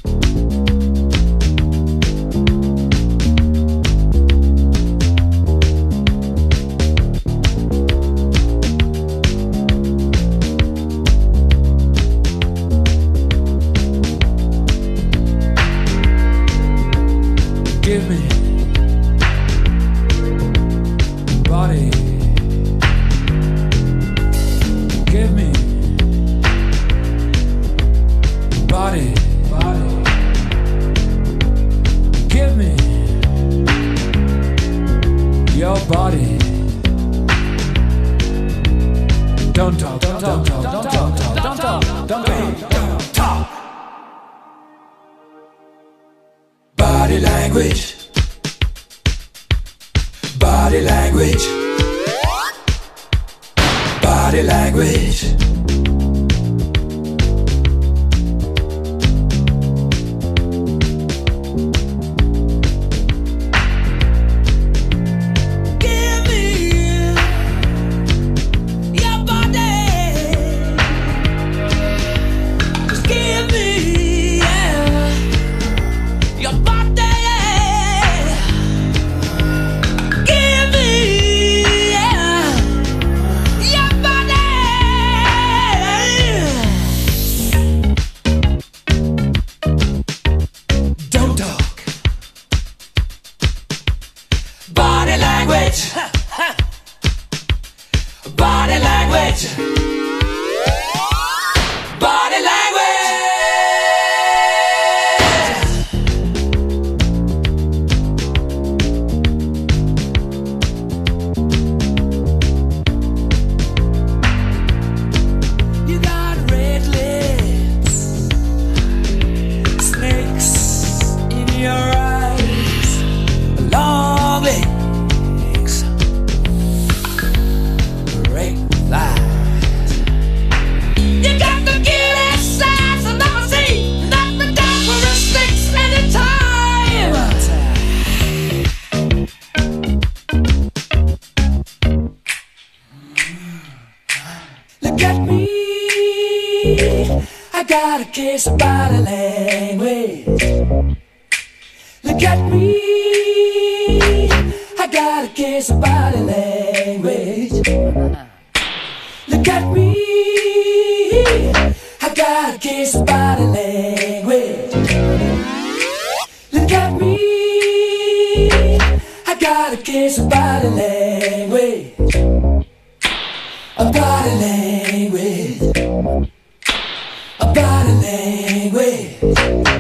Give me body. Give me body. Give me your body. Don't talk, don't talk, don't talk, don't talk, don't talk, don't talk. Body language. Body language. Body language. Body language. Body language. Body language. You got red lips, snakes in your eyes, long legs, great thighs. You got the cutest eyes I've never seen. Nothing down for a six anytime. Look at me, I got a case of body language. Look at me, I got a case of body language. Look at me, I got a case of body language. Look at me, I got a case of body language. A body language. A body language.